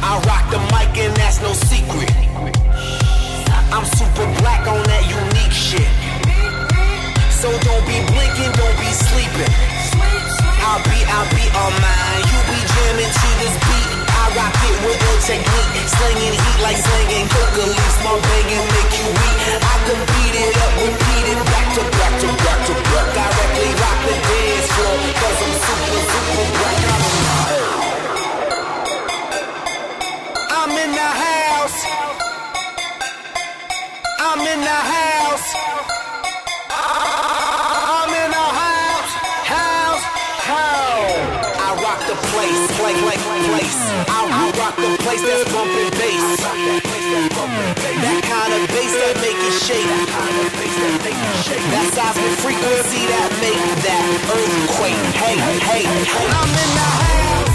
I rock the mic and that's no secret. I'm super black on that unique shit. So don't be blinking, don't be sleeping. I'll be on mine. You be jamming to this beat. I rock it with ill technique. Slinging heat like slinging coca leaves. Small bang and make you weak. I can beat it up, repeat it back to back to back to back. Directly rock the dance floor. Cause I'm super black. I'm in the house. I'm in the house. I'm in the house. I rock the place. I rock the place that's bumping bass. That kind of bass that make it shake. That seismic frequency that make that earthquake. Hey, I'm in the house.